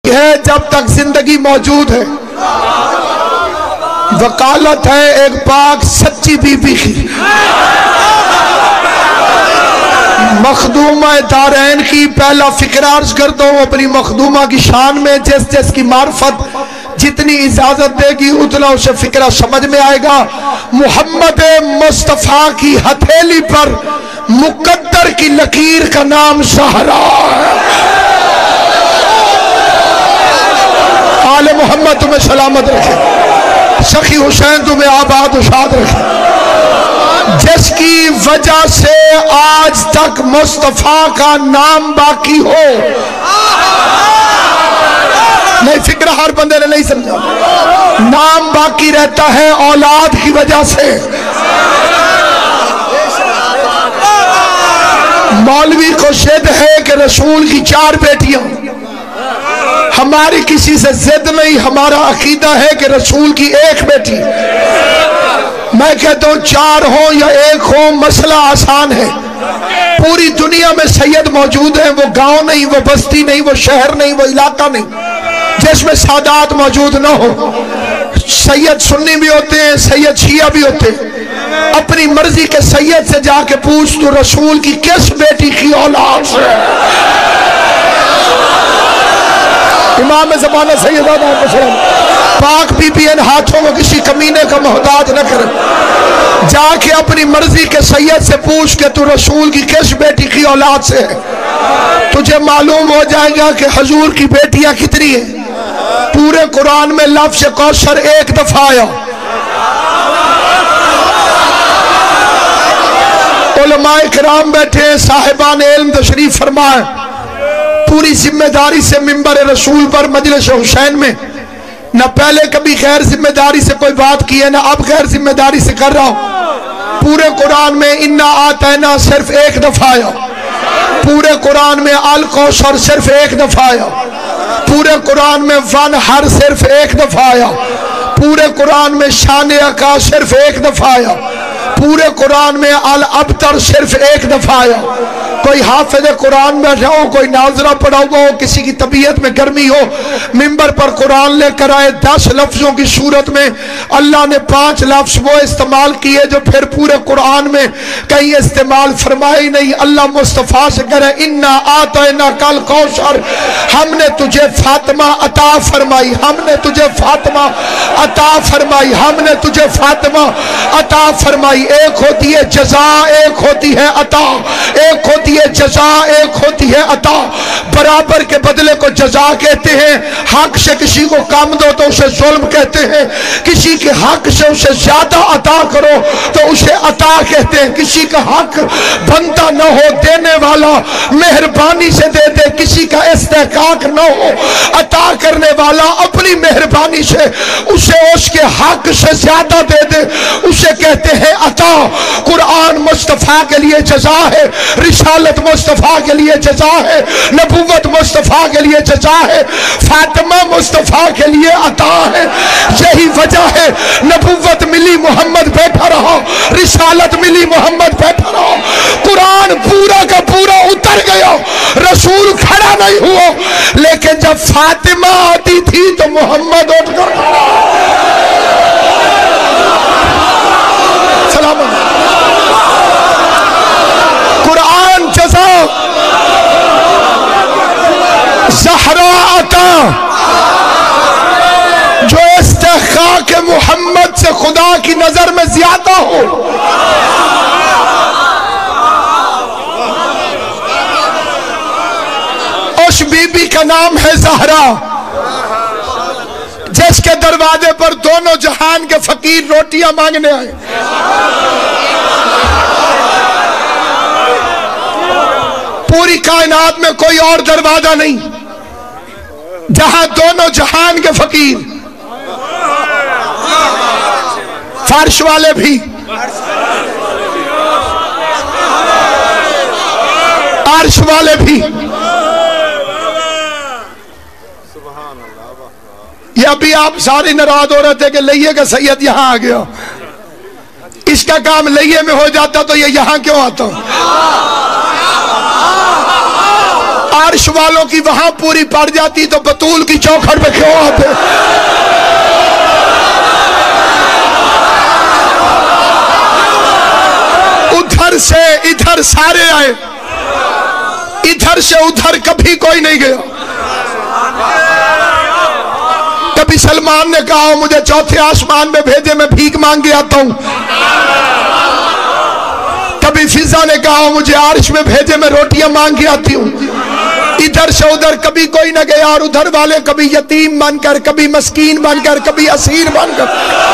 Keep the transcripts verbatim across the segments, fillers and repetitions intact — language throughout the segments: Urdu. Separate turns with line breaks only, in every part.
ہے جب تک زندگی موجود ہے، وکالت ہے ایک پاک سچی بی بی کی، مخدومہ دارین کی پہلا فکر عرض کر دو اپنی مخدومہ کی شان میں، جس جس کی معرفت جتنی اجازت دے گی اتنا اسے فکرہ سمجھ میں آئے گا۔ محمد مصطفیٰ کی ہتھیلی پر مقدر کی لکیر کا نام زہرا ہے۔ آل محمد تمہیں سلامت رکھے، سخی حسین تمہیں آباد و شاد رکھے، جس کی وجہ سے آج تک مصطفیٰ کا نام باقی ہو۔ نہیں، فکر ہر بندے نے نہیں سمجھا، نام باقی رہتا ہے اولاد کی وجہ سے۔ مولوی کو ضد ہے کہ رسول کی چار بیٹیاں، ہماری کسی سے ضد نہیں، ہمارا عقیدہ ہے کہ رسول کی ایک بیٹی۔ میں کہتا ہوں چار ہوں یا ایک ہوں مسئلہ آسان ہے۔ پوری دنیا میں سید موجود ہیں، وہ گاؤں نہیں، وہ بستی نہیں، وہ شہر نہیں، وہ علاقہ نہیں جس میں سادات موجود نہ ہو۔ سید سنی بھی ہوتے ہیں، سید شیعہ بھی ہوتے ہیں۔ اپنی مرضی کے سید سے جا کے پوچھ تو رسول کی کس بیٹی کی اولاد سے؟ امام زمانہ سید آدم السلام پاک بی بی ان ہاتھوں کو کسی کمینے کا محتاج نہ کرے، جا کے اپنی مرضی کے سید سے پوچھ کہ تو رسول کی کس بیٹی کی اولاد سے ہے، تجھے معلوم ہو جائے گا کہ حضور کی بیٹیاں کتنی ہیں۔ پورے قرآن میں لفظ کوثر ایک دفعہ آیا۔ علماء کرام بیٹھے ہیں، صاحبان علم تشریف فرمائیں، پوری ذمہ داری سے منبر رسول پر مجلس حسین میں نہ پہلے کبھی غیر ذمہ داری سے کوئی بات کی ہے، نہ اب غیر ذمہ داری سے کر رہا ہوں۔ پورے قرآن میں انا آتینا صرف ایک دفعہ آیا، پورے قرآن میں الکوثر صرف ایک دفعہ آیا، پورے قرآن میں ون ہر صرف ایک دفعہ آیا، پورے قرآن میں شان عقا صرف ایک دفعہ آیا، پورے قرآن میں الابتر صرف ایک دفعہ آیا۔ کوئی حافظ قرآن بیٹھا ہو، کوئی ناظرہ پڑھا ہوا ہو، کسی کی طبیعت میں گرمی ہو، منبر پر قرآن لے کر آئے، دس لفظوں کی صورت میں اللہ نے پانچ لفظ وہ استعمال کیے جو پھر پورے قرآن میں کہیں استعمال فرمائی نہیں۔ اللہ مصطفیٰ سے کرے انا آتینا کل کوثر، ہم نے تجھے فاطمہ عطا فرمائی، ہم نے تجھے فاطمہ عطا فرمائی، ہم نے تجھے فاطمہ عطا فرمائی۔ ایک ہوتی ہے جزا، ایک ہوتی ہے عطا، ایک ہوتی ہے جزا، ایک ہوتی ہے عطا۔ برابر کے بدلے کو جزا کہتے ہیں، حق سے کسی کو کم دو تو اسے ظلم کہتے ہیں، کسی کے حق سے اسے زیادہ عطا کرو تو اسے عطا کہتے ہیں۔ کسی کا حق بنتا نہ ہو، دینے والا مہربانی سے دے دے، کسی کا استحقاق نہ ہو، عطا کرنے والا اپنی مہربانی سے اسے اس کے حق سے زیادہ دے دے، اسے کہتے ہیں عطا۔ قرآن مصطفیٰ کے لیے جزا ہے، رسالت مصطفیٰ کے لیے جزا ہے، نبوت مصطفیٰ کے لیے جزا ہے، فاطمہ مصطفیٰ کے لیے عطا ہے۔ یہی وجہ ہے نبوت ملی محمد بیٹھا رہا، رسالت ملی محمد بیٹھا رہا، قرآن پورا کا پورا اتر گیا، رسول کھڑا نہیں ہوا، لیکن جب فاطمہ آتی تھی تو محمد اٹھ کر سلام قرآن جزا، زہرا عطا۔ جو استحقاق محمد سے خدا کی نظر میں زیادہ ہو، اس بی بی کا نام ہے زہرا، جس کے دروازے پر دونوں جہان کے فقیر روٹیاں مانگنے آئے۔ پوری کائنات میں کوئی اور دروازہ نہیں جہاں دونوں جہان کے فقیر، فرش والے بھی، عرش والے بھی۔ یہ ابھی آپ سارے ناراض ہو رہے تھے کہ لئیے کا سید یہاں آ گیا، اس کا کام لئیے میں ہو جاتا تو یہ یہاں کیوں آتا؟ عرش والوں کی وہاں پوری پڑ جاتی تو بطول کی چوکھٹ پہ کیوں آتے؟ ادھر سے ادھر سارے آئے، ادھر سے ادھر کبھی کوئی نہیں گیا۔ کبھی سلمان نے کہا مجھے چوتھے آسمان میں بھیجے، میں بھیک مانگ کے آتا ہوں۔ کبھی فضا نے کہا مجھے عرش میں بھیجے، میں روٹیاں مانگ کے آتی ہوں۔ ادھر سے ادھر کبھی کوئی نہ گیا، اور ادھر والے کبھی یتیم بن کر، کبھی مسکین بن کر، کبھی اسیر بن کر،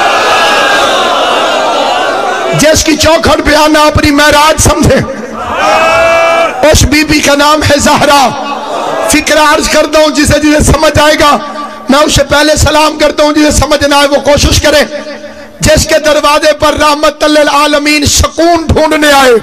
جس کی چوکھٹ پہ آنا اپنی معراج سمجھے۔ اس بی بی کا نام ہے زہرا۔ فکر عرض کرتا ہوں، جسے جسے سمجھ آئے گا میں اسے پہلے سلام کرتا ہوں، جسے سمجھ نہ آئے وہ کوشش کرے۔ جس کے دروازے پر رحمت للعالمین سکون ڈھونڈنے آئے،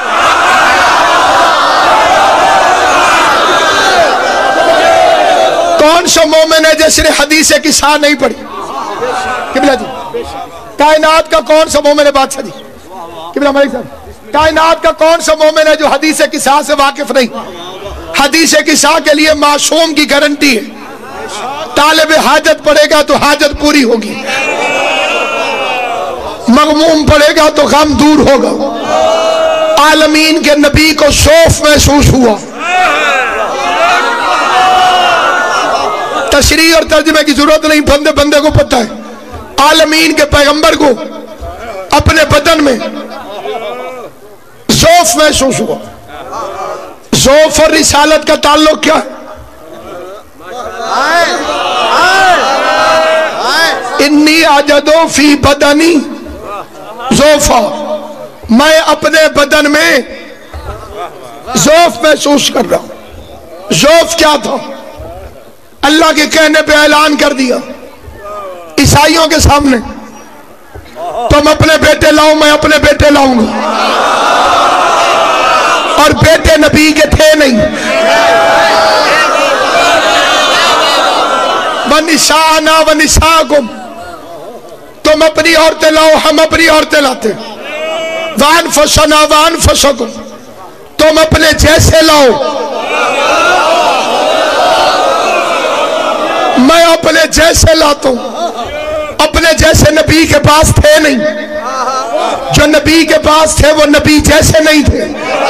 کون سا مومن ہے جس نے حدیث قصہ نہیں پڑھی؟ قبلہ جی، کائنات کا کون سا مومن ہے بادشاہ جی؟ قبلہ ملک صاحب، کائنات کا کون سا مومن ہے جو حدیث قصہ سے واقف نہیں؟ حدیث قصہ کے لیے معصوم کی گارنٹی ہے، طالب حاجت پڑھے گا تو حاجت پوری ہوگی، مغموم پڑھے گا تو غم دور ہوگا۔ عالمین کے نبی کو شوف محسوس ہوا۔ تشریح اور ترجمے کی ضرورت نہیں، بندے بندے کو پتہ ہے۔ عالمین کے پیغمبر کو اپنے بدن میں ذوف محسوس ہوا۔ ذوف اور رسالت کا تعلق کیا ہے؟ انی اجدو فی بدنی ذوفا، میں اپنے بدن میں ذوف محسوس کر رہا ہوں۔ ذوف کیا تھا؟ اللہ کے کہنے پہ اعلان کر دیا عیسائیوں کے سامنے، تم اپنے بیٹے لاؤ، میں اپنے بیٹے لاؤں گا، اور بیٹے نبی کے تھے نہیں۔ وَنِسَاءَنَا وَنِسَاءَكُمْ، تم اپنی عورتیں لاؤ، ہم اپنی عورتیں لاتے۔ وَأَنفُسَنَا وَأَنفُسَكُمْ، تم اپنے جیسے لاؤ، میں اپنے جیسے لاتا ہوں۔ اپنے جیسے نبی کے پاس تھے نہیں، جو نبی کے پاس تھے وہ نبی جیسے نہیں تھے۔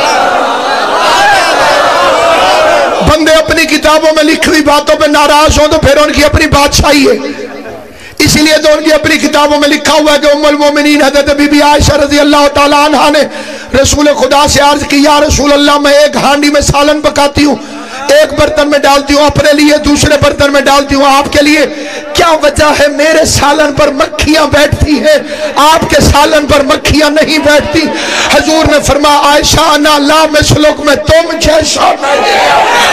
بندے اپنی کتابوں میں لکھی ہوئی باتوں پہ ناراض ہوں تو پھر ان کی اپنی بادشاہی ہے، اسی لیے تو ان کی اپنی کتابوں میں لکھا ہوا ہے کہ ام المومنین حضرت بی بی عائشہ رضی اللہ تعالیٰ عنہ نے رسول خدا سے عرض کی، یا رسول اللہ میں ایک ہانڈی میں سالن پکاتی ہوں، ایک برتن میں ڈالتی ہوں اپنے لیے، دوسرے برتن میں ڈالتی ہوں آپ کے لیے، کیا وجہ ہے؟ میرے سالن پر مکھیاں بیٹھتی ہیں، آپ کے سالن پر مکھیاں نہیں بیٹھتی۔ حضور نے فرمایا عائشہ انا لا مثلک، میں تم جیسا نہیں۔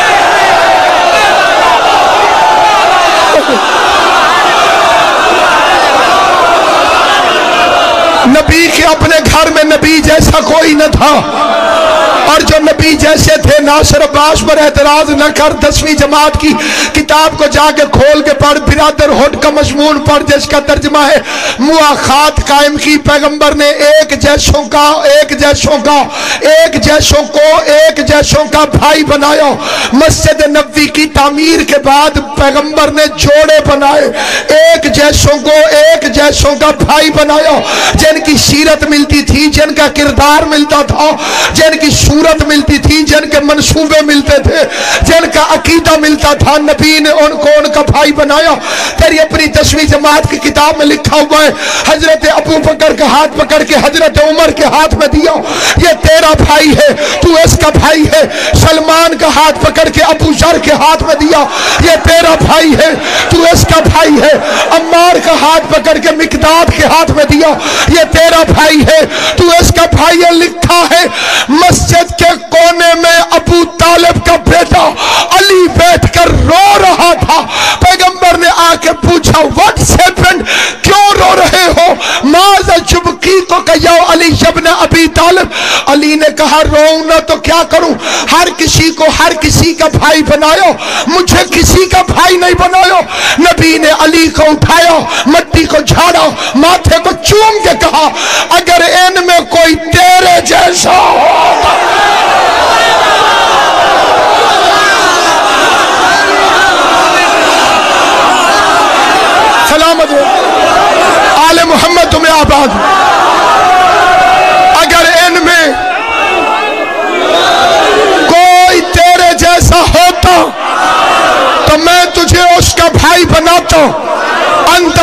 نبی کے اپنے گھر میں نبی جیسا کوئی نہ تھا، اور جو نبی جیسے تھے ناصر عباس پر اعتراض نہ کر، دسویں جماعت کی کتاب کو جا کے کھول کے پڑھ، برادر ہوڈ کا مضمون پڑھ جس کا ترجمہ ہے مواخات قائم کی۔ پیغمبر نے ایک جیسوں کا ایک جیسوں کا ایک جیسوں کو ایک جیسوں کا بھائی بنایا۔ مسجد نبوی کی تعمیر کے بعد پیغمبر نے جوڑے بنائے، ایک جیسوں کو ایک جیسوں کا بھائی بنایا، جن کی سیرت ملتی تھی، جن کا کردار ملتا تھا، جن کی صورت ملتی تھی، جن کے منصوبے ملتے تھے، جن کا عقیدہ ملتا تھا، نبی نے ان کو ان کا بھائی بنایا۔ تیری اپنی دسویں جماعت کی کتاب میں لکھا ہوا ہے حضرت ابو بکر کا ہاتھ پکڑ کے حضرت عمر کے ہاتھ میں دیا، یہ تیرا بھائی ہے، تو اس کا بھائی ہے۔ سلمان کا ہاتھ پکڑ کے ابو ذر کے ہاتھ میں دیا، یہ تیرا بھائی ہے، تو اس کا بھائی ہے۔ عمار کا ہاتھ پکڑ کے مقداد کے ہاتھ میں دیا، یہ تیرا بھائی ہے، تو اس کا بھائی ہے۔ لکھا ہے مسجد کے کونے میں ابو طالب کا بیٹا علی بیٹھ کر رو رہا تھا۔ پیغمبر نے آ کے پوچھا واٹس ہیپنڈ، کیوں رو رہے ہو؟ ماذا جبکی کو کہ یا علی ابن ابی طالب، علی نے کہا روؤں نہ تو کیا کروں، ہر کسی کو ہر کسی کا بھائی بنایا، مجھے کسی کا بھائی نہیں بنایا۔ نبی نے علی کو اٹھایا، مٹی کو جھاڑا، ماتھے کو چوم کے کہا اگر ان میں کوئی تیرے جیسا ہو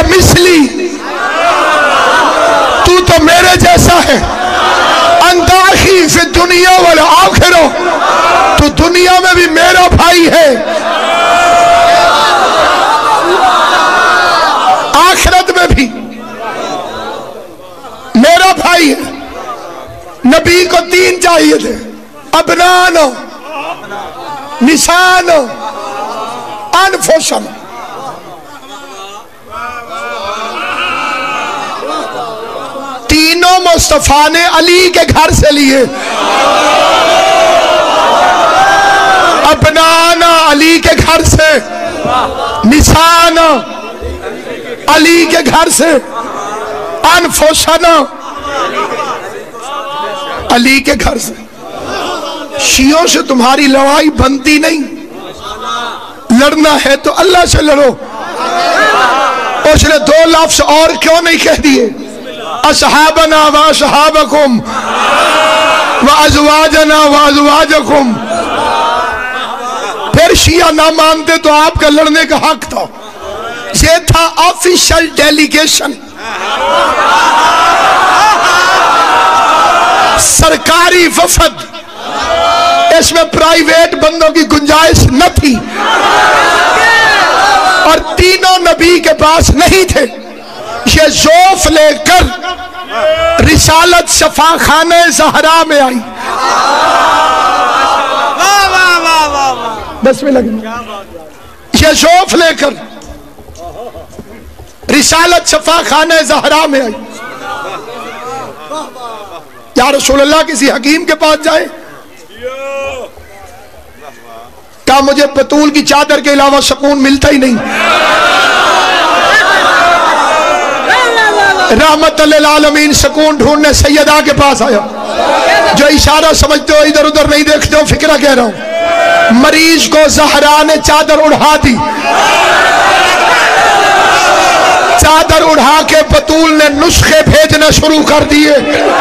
مثلی, تو تو میرے جیسا ہے. انت اخی فی الدنیا والآخرہ, تو دنیا میں بھی میرا بھائی ہے, آخرت میں بھی میرا بھائی ہے. نبی کو تین چاہیے تھے, ابنان, نسان, انفسن. تینوں مصطفیٰ نے علی کے گھر سے لیے. ابنان علی کے گھر سے, نسان علی کے گھر سے, انفسن علی کے گھر سے. شیعوں سے تمہاری لڑائی بنتی نہیں, لڑنا ہے تو اللہ سے لڑو. اس نے دو لفظ اور کیوں نہیں کہہ دیے, اصحابنا و اصحابکم و ازواجنا و ازواجکم. پھر شیعہ نہ مانتے تو آپ کا لڑنے کا حق تھا. یہ تھا آفیشل ڈیلیگیشن, سرکاری وفد, اس میں پرائیویٹ بندوں کی گنجائش نہ تھی, اور تینوں نبی کے پاس نہیں تھے. یہ ذوف لے کر رسالت شفا خانہ زہرا میں آئی. بس میں لگی, یہ ذوف لے کر رسالت شفا خانہ زہرا میں آئی. یا رسول اللہ کسی حکیم کے پاس جائے, کہا مجھے بطول کی چادر کے علاوہ سکون ملتا ہی نہیں. رحمت للعالمین سکون ڈھونڈنے سیدہ کے پاس آیا. جو اشارہ سمجھتے ہو ادھر ادھر نہیں دیکھتے ہو, فکرہ کہہ رہا ہوں. مریض کو زہرا نے چادر اڑھا دی, چادر اڑھا کے بطول نے نسخے بھیجنا شروع کر دیے.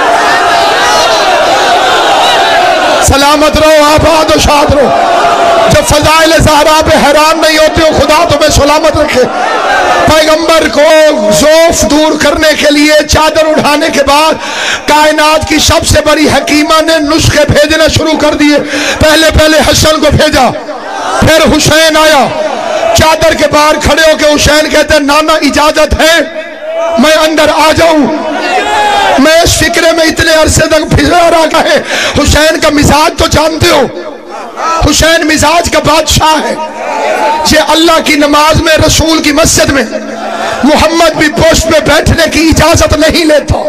سلامت رہو, آباد و شاد رہو. جب فضائل زہرا پہ حیران نہیں ہوتے ہو, خدا تمہیں سلامت رکھے. پیغمبر کو ذوف دور کرنے کے لیے چادر اڑھانے کے بعد کائنات کی سب سے بڑی حکیمہ نے نسخے بھیجنا شروع کر دیے. پہلے پہلے حسن کو بھیجا, پھر حسین آیا. چادر کے باہر کھڑے ہو کے حسین کہتے ہیں نانا اجازت ہے میں اندر آ جاؤں. میں اس فکرے میں اتنے عرصے تک پھسلا رہا ہے. حسین کا مزاج تو جانتے ہو, حسین مزاج کا بادشاہ ہے. یہ اللہ کی نماز میں, رسول کی مسجد میں محمد بھی پوسٹ پہ بیٹھنے کی اجازت نہیں لیتا.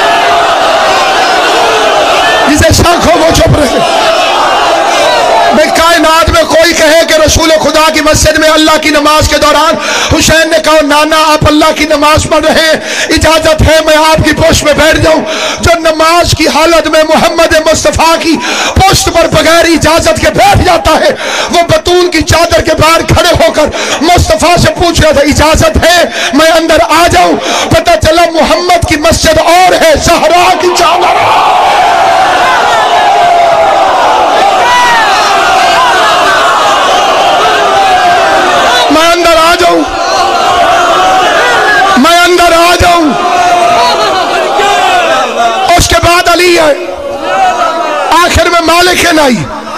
جسے شک ہو وہ چپ رہے. میں کائنات میں کوئی کہے کہ رسول خدا کی مسجد میں اللہ کی نماز کے دوران حسین نے کہا نانا آپ اللہ کی نماز پڑھ رہے ہیں, اجازت ہے میں آپ کی پوسٹ میں بیٹھ جاؤں. جو نماز کی حالت میں محمد مصطفیٰ کی پوسٹ پر بغیر اجازت کے بیٹھ جاتا ہے, وہ بطول کی چادر کے باہر کھڑے ہو کر مصطفیٰ سے پوچھ رہا تھا اجازت ہے میں اندر آ جاؤں. پتہ چلا محمد کی مسجد اور ہے, زہرا کی چادر. میں اندر آ جاؤں, میں اندر آ جاؤں. اس کے بعد علی ہے, آخر میں مالکن آئی,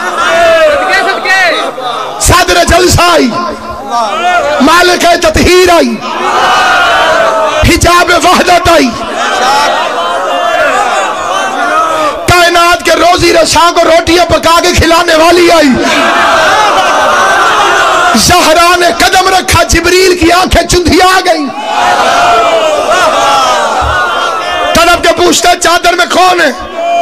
صدر جلسہ آئی, مالک تطہیر آئی, حجاب وحدت آئی, کائنات کے روزی رساں کو روٹیاں پکا کے کھلانے والی آئی. زہرا نے قدم رکھا, جبریل کی آنکھیں چندھیا گئیں. تڑپ کے پوچھتا چادر میں کون ہے؟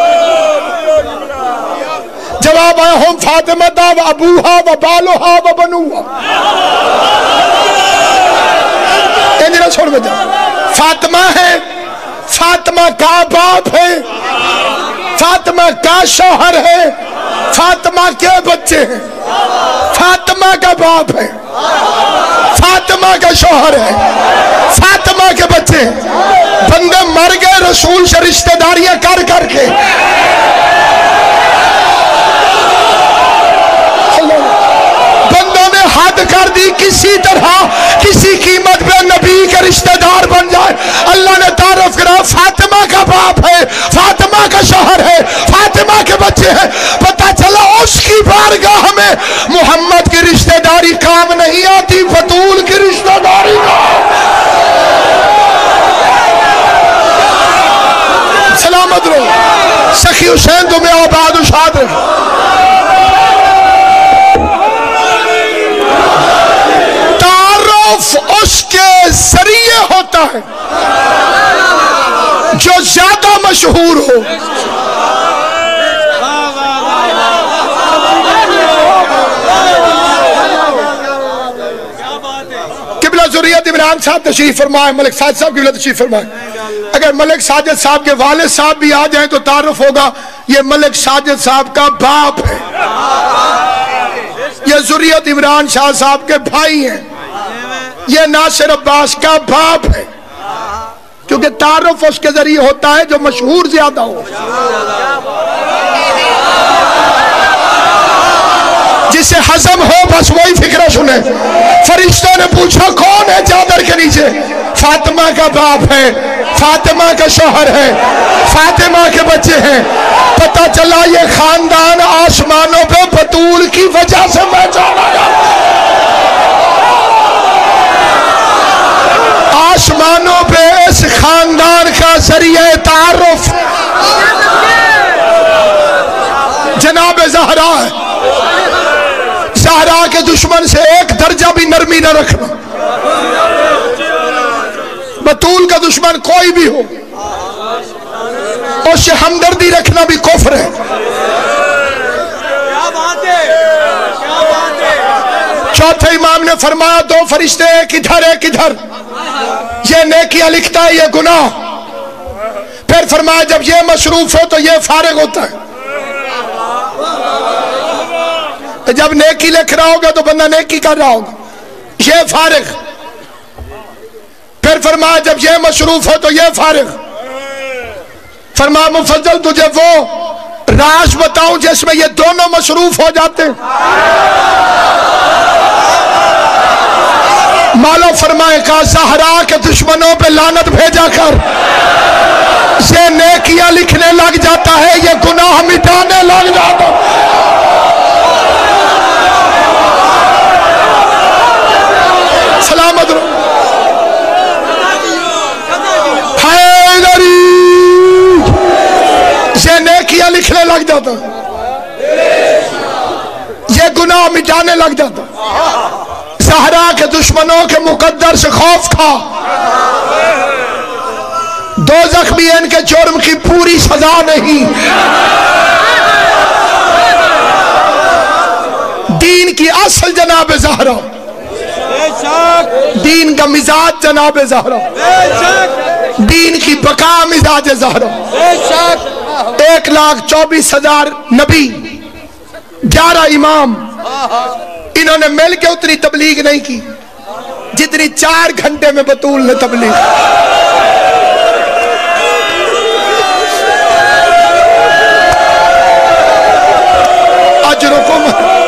جواب آیا ہم فاطمہ دا و ابوہا و بالوہا و بنوہا. انجنہ چھوڑ میں جا. فاطمہ ہے, فاطمہ کا باپ ہے, فاطمہ کا شوہر ہے, فاطمہ کے بچے ہیں, فاطمہ کا باپ ہے, فاطمہ کا شوہر ہے, فاطمہ کے بچے ہیں. بندے مر گئے رسول سے رشتہ داریاں کر کر کے. بندوں نے حد کر دی, کسی طرح کسی قیمت پہ نبی کے رشتہ دار آقی حسین تمہیں آباد و شاد رکھے. تعارف اس کے ذریعے ہوتا ہے جو زیادہ مشہور ہو. قبلہ ذریت عمران صاحب تشریف فرمائے, ملک ساجد صاحب قبلہ تشریف فرمائے. اگر ملک ساجد صاحب کے والد صاحب بھی آ جائیں تو تعارف ہوگا یہ ملک ساجد صاحب کا باپ ہے, یہ ذریت عمران شاہ صاحب کے بھائی ہیں, یہ ناصر عباس کا باپ ہے. کیونکہ تعارف اس کے ذریعے ہوتا ہے جو مشہور زیادہ ہو. جسے ہضم ہو بس وہی فکرہ سنے. فرشتوں نے پوچھا کون ہے چادر کے نیچے؟ فاطمہ کا باپ ہے, فاطمہ کا شوہر ہے, فاطمہ کے بچے ہیں. پتہ چلا یہ خاندان آسمانوں پہ بطول کی وجہ سے پہچانا گیا. آسمانوں پہ اس خاندان کا ذریعہ تعارف جناب زہرا ہے. زہرا کے دشمن سے ایک درجہ بھی نرمی نہ رکھنا. بطول کا دشمن کوئی بھی ہو اس سے ہمدردی رکھنا بھی کفر ہے. چوتھے امام نے فرمایا دو فرشتے ایک ادھر ایک ادھر, یہ نیکیاں لکھتا ہے یہ گناہ. پھر فرمایا جب یہ مصروف ہو تو یہ فارغ ہوتا ہے. جب نیکی لکھ رہا ہوگا تو بندہ نیکی کر رہا ہوگا, یہ فارغ. پھر فرمایا جب یہ مصروف ہو تو یہ فارغ. فرمایا مفضل تجھے وہ راز بتاؤں جس میں یہ دونوں مصروف ہو جاتے ہیں. مولا فرمائے کا زہرا کے دشمنوں پہ لعنت بھیجا کر یہ نیکیاں لکھنے لگ جاتا ہے, یہ گناہ مٹانے لگ جاتا ہے. سلامت رو حیدری, یہ نیکیاں لکھنے لگ جاتا ہے, یہ گناہ مٹانے لگ جاتا ہے. زہرا کے دشمنوں کے مقدر سے خوف کھا, دوزخ بھی ان کے جرم کی پوری سزا نہیں. دین کی اصل جناب زہرا, دین کا مزاج جناب زہرا, دین کی بقا مزاج زہرا. ایک لاکھ چوبیس ہزار نبی, گیارہ امام, انہوں نے مل کے اتنی تبلیغ نہیں کی جتنی چار گھنٹے میں بطول نے تبلیغ. اجرکم,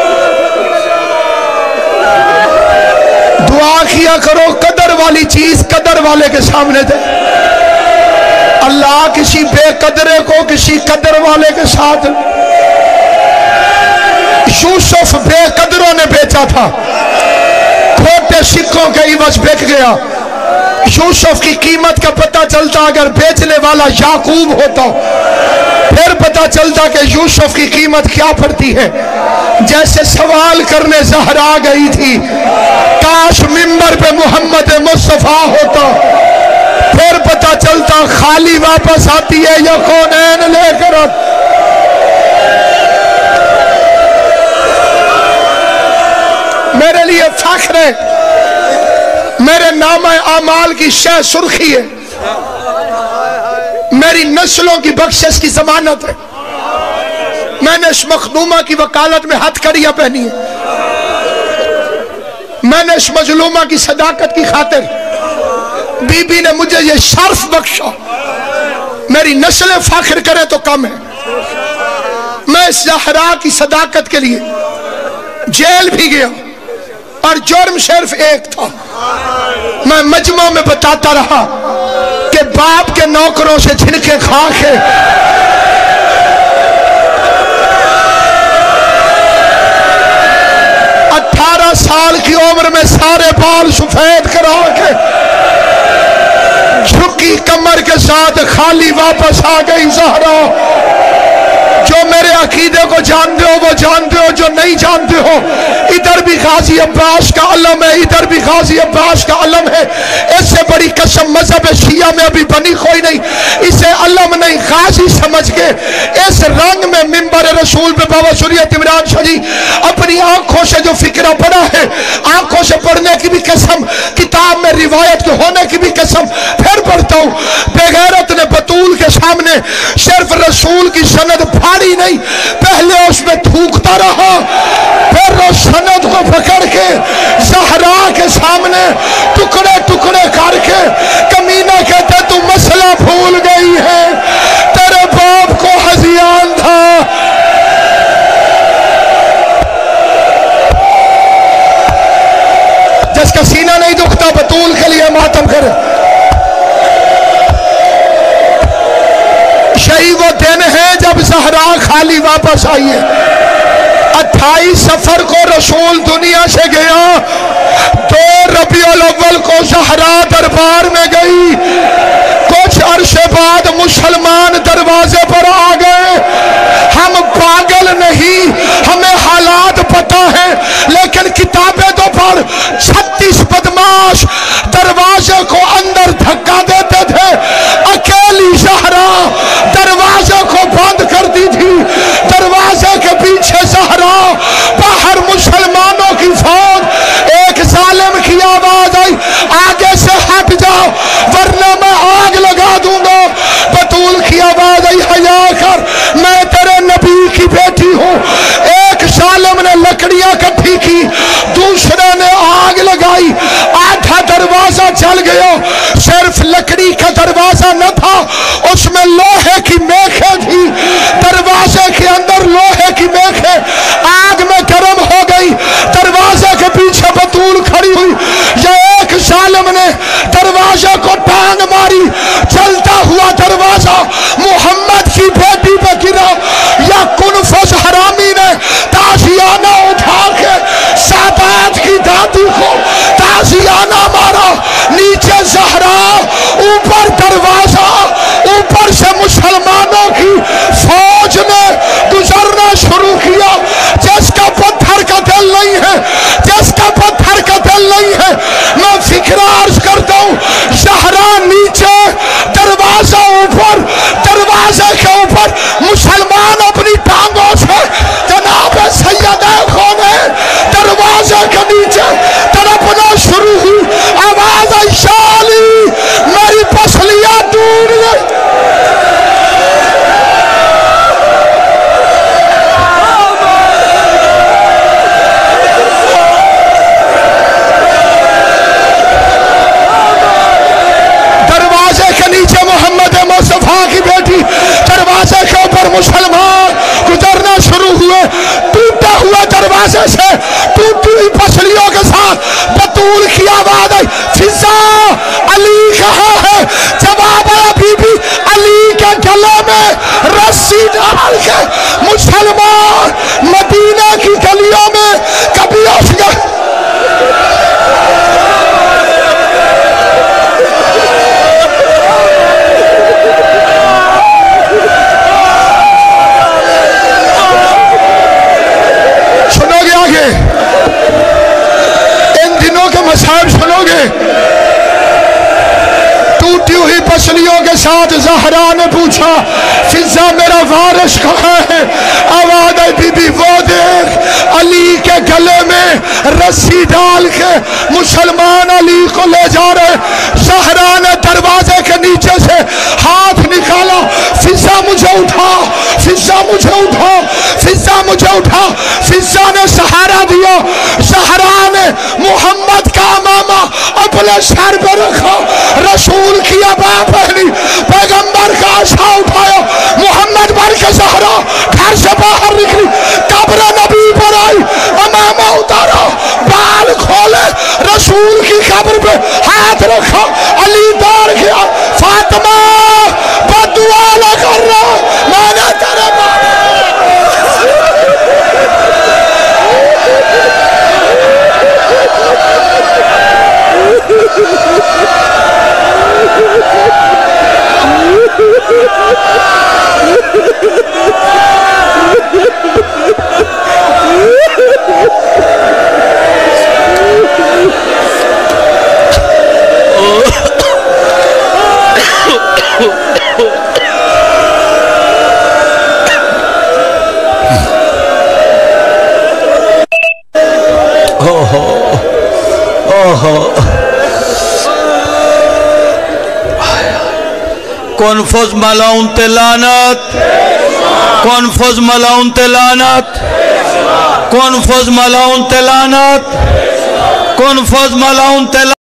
دعا کیا کرو قدر والی چیز قدر والے کے سامنے دے. اللہ کسی بے قدرے کو کسی قدر والے کے ساتھ. یوسف بے قدروں نے بیچا تھا, کھوٹے سکوں کے عوض بک گیا. یوسف کی قیمت کا پتہ چلتا اگر بیچنے والا یعقوب ہوتا, پھر پتہ چلتا کہ یوسف کی قیمت کیا پڑتی ہے. جیسے سوال کرنے زہرا گئی تھی کاش منبر پہ محمد مصطفیٰ ہوتا, پھر پتہ چلتا خالی واپس آتی ہے یا کونین لے کر. میرے لیے فخر ہے, میرے نام اعمال کی شہ سرخی ہے, میری نسلوں کی بخشش کی ضمانت ہے. میں نے اس مخدومہ کی وکالت میں ہتھ کڑیاں پہنی ہے, میں نے اس مظلومہ کی صداقت کی خاطر بی بی نے مجھے یہ شرف بخشا. میری نسلیں فخر کرے تو کم ہے. میں اس زہرا کی صداقت کے لیے جیل بھی گیا اور جرم صرف ایک تھا. میں مجمع میں بتاتا رہا کہ باپ کے نوکروں سے جھنکے کھا کے اٹھارہ سال کی عمر میں سارے بال سفید کرا کے جھکی کمر کے ساتھ خالی واپس آ گئی زہرا. جو میرے عقیدے کو جانتے ہو وہ جانتے ہو، جو نہیں جانتے ہو ادھر بھی غازی عباس کا علم ہے، ادھر بھی غازی عباس کا علم ہے۔ اس سے بڑی قسم مذہب شیعہ میں ابھی بنی کوئی نہیں، اسے علم نہیں غازی سمجھ کے اس رنگ میں منبر رسول پہ بابا شریعت عمران شاہ جی اپنی آنکھوں سے جو فکرہ پڑھا ہے، آنکھوں سے پڑھنے کی بھی قسم، کتاب میں روایت کے ہونے کی بھی قسم، پھر پڑھتا ہوں بے غیرت نے بطول کے سامنے صرف رسول کی سند پھاڑی نہیں، پہلے اس میں تھوکتا رہا، پھر اس سند کو پکڑ کے زہرا کے سامنے ٹکڑے ٹکڑے کر کے کمینہ کہتے تو مسئلہ بھول گئی ہے، تیرے باپ کو ہذیان تھا۔ جس کا سینہ نہیں دکھتا بطول کے لیے ماتم کرے۔ شہی وہ دن ہے جب زہرا خالی واپس آئی ہے، اٹھائیس سفر کو رسول دنیا سے گیا، دو ربیع الاول کو زہرا دربار میں گئی، کچھ عرصے بعد مسلمان دروازے پر آ گئے۔ ہم پاگل نہیں، ہمیں حالات پتہ ہیں، لیکن کتابیں تو پڑھ، چھتیس بدماش دروازے کو اندر دھکا دیتے تھے، اکیلی زہرا دروازے کو بند کر دی تھی، دروازے کے پیچھے زہرا، باہر مسلمانوں کی فوج، ایک ظالم کی آواز آئی آگے سے ہٹ جاؤ ورنہ میں آگ لگا دوں گا۔ بطول کی آواز آئی حیا کر، میں تیرے نبی کی بیٹی ہوں۔ ایک ظالم نے لکڑیاں کٹھی کی، دوسرے نے آگ لگائی، آدھا دروازہ جل گیا، صرف لکڑی کا دروازہ نہ تھا، اس میں لوہے کی میخیں تھی، دروازے کے اندر لوہے کی میخیں آگ میں گرم ہو گئی، دروازے کے پیچھے بطول کھڑی ہوئی، یہ ایک ظالم نے دروازے کو ٹانگ ماری، جلتا ہوا دروازہ محمد کی بیٹی پہ گرا، یا کنفس حرامی نے تازیانہ اٹھا کے سادات کی دادی کو تازیانہ مارا، نیچے زہرا، اوپر دروازہ، اوپر سے مسلمانوں کی فوج نے گزرنا شروع کیا۔ جس کا پتھر کا دل نہیں ہے، جس کا پتھر کا دل نہیں ہے، میں فکر عرض کرتا ہوں، زہرا نیچے، دروازہ اوپر، دروازے کے اوپر مسلمان اپنی ٹانگوں سے جناب سیدہ خونے دروازے کے نیچے تڑپنا شروع ہوئی، آواز آئی شالی میری پسلیاں ٹوٹ گئی۔ دروازے کے نیچے محمد مصطفیٰ کی بیٹی، دروازے کے اوپر مسلمان گزرنا شروع ہوئے، ٹوٹا ہوا دروازے سے ٹوٹی ہوئی پسلیوں کے ساتھ بطول کی آواز آئی فضا علی کہاں ہے؟ جواب آیا بی بی علی کے گلے میں رسی ڈال کے مسلمان مدینہ کی گلیوں میں کبھی اس گئے۔ سنو گے آگے ان دنوں کے مسائب سنو گے، ٹوٹی ہوئی پسلیوں کے ساتھ زہرا نے پوچھا فضا میرا وارث کہاں ہے؟ آواز آئی بی بی وہ دیکھ علی کے گلے میں رسی ڈال کے مسلمان علی کو لے جا رہے۔ زہرا نے دروازے کے نیچے سے ہاتھ نکالا، فضا مجھے اٹھا، فضا مجھے اٹھا، فضا مجھے اٹھا، فضا نے سہارا دیا، زہرا نے محمد کا امامہ اپنے سر پہ رکھا، رسول کی عبا پہنی، پیغمبر کا عصا اٹھایا، محمد بن کے زہرا گھر سے باہر نکلی، قبر نبی پر آئی، امامہ اتارا، بال کھولے، رسول کی قبر پہ ہاتھ رکھا، علی دوڑ گیا، فاطمہ بدعا نہ کرنا، میں نے تیرے باپ
کون فوز ملاؤن تے لعنت کون فوز ملاؤن تے لعنت کون فوز ملاؤن تے لعنت کون فوز ملاؤن تے